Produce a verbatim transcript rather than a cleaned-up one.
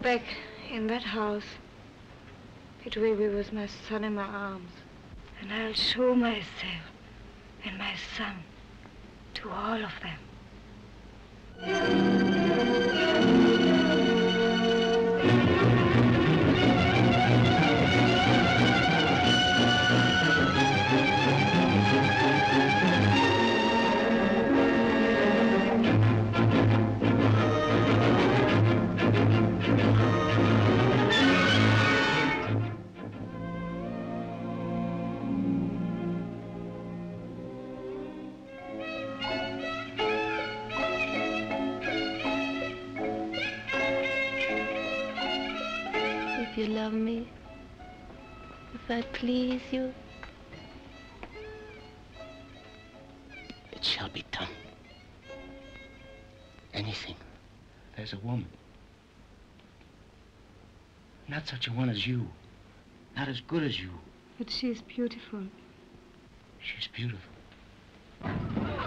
back in that house, it will be with my son in my arms. And I'll show myself and my son to all of them. If you love me, if I please you, it shall be done. Anything. There's a woman. Not such a one as you. Not as good as you. But she's beautiful. She's beautiful.